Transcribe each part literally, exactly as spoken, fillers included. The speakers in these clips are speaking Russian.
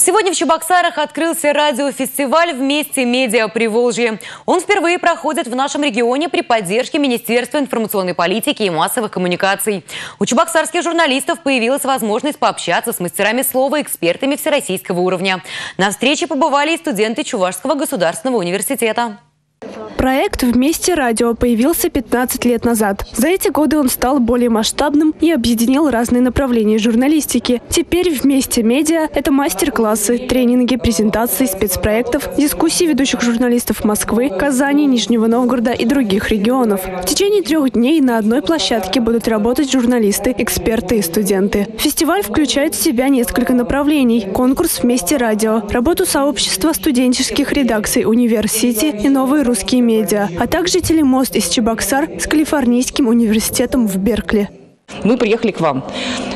Сегодня в Чебоксарах открылся радиофестиваль «Вместе Медиа Приволжье». Он впервые проходит в нашем регионе при поддержке Министерства информационной политики и массовых коммуникаций. У чебоксарских журналистов появилась возможность пообщаться с мастерами слова и экспертами всероссийского уровня. На встрече побывали и студенты Чувашского государственного университета. Проект «Вместе радио» появился пятнадцать лет назад. За эти годы он стал более масштабным и объединил разные направления журналистики. Теперь «Вместе медиа» – это мастер-классы, тренинги, презентации спецпроектов, дискуссии ведущих журналистов Москвы, Казани, Нижнего Новгорода и других регионов. В течение трех дней на одной площадке будут работать журналисты, эксперты и студенты. Фестиваль включает в себя несколько направлений. Конкурс «Вместе радио», работу сообщества студенческих редакций «Университи» и «Новые русские медиа», а также телемост из Чебоксар с Калифорнийским университетом в Беркли. Мы приехали к вам.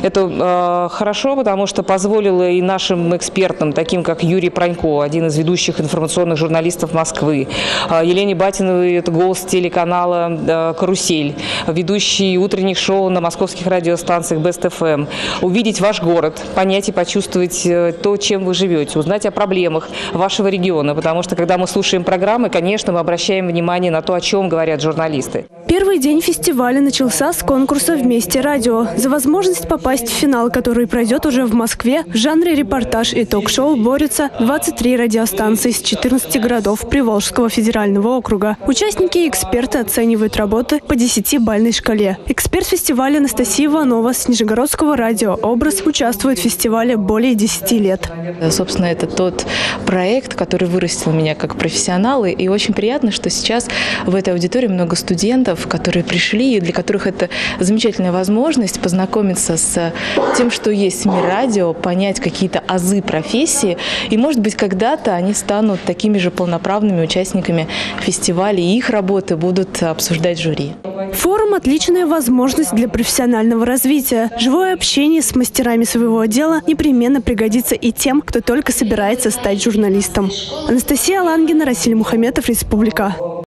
Это э, хорошо, потому что позволило и нашим экспертам, таким как Юрий Пронько, один из ведущих информационных журналистов Москвы, э, Елене Батиновой, это голос телеканала э, «Карусель», ведущий утренних шоу на московских радиостанциях Бест эф эм, увидеть ваш город, понять и почувствовать э, то, чем вы живете, узнать о проблемах вашего региона, потому что, когда мы слушаем программы, конечно, мы обращаем внимание на то, о чем говорят журналисты. Первый день фестиваля начался с конкурса «Вместе радио». За возможность попасть в финал, который пройдет уже в Москве, в жанре репортаж и ток-шоу борются двадцать три радиостанции из четырнадцати городов Приволжского федерального округа. Участники и эксперты оценивают работы по десятибалльной шкале. Эксперт фестиваля Анастасия Иванова с Нижегородского радио «Образ» участвует в фестивале более десяти лет. Собственно, это тот проект, который вырастил меня как профессионала. И очень приятно, что сейчас в этой аудитории много студентов, которые пришли, и для которых это замечательная возможность познакомиться с тем, что есть в мире радио, понять какие-то азы профессии. И, может быть, когда-то они станут такими же полноправными участниками фестиваля, и их работы будут обсуждать жюри. Форум – отличная возможность для профессионального развития. Живое общение с мастерами своего дела непременно пригодится и тем, кто только собирается стать журналистом. Анастасия Алангина, Расиль Мухаметов, Республика.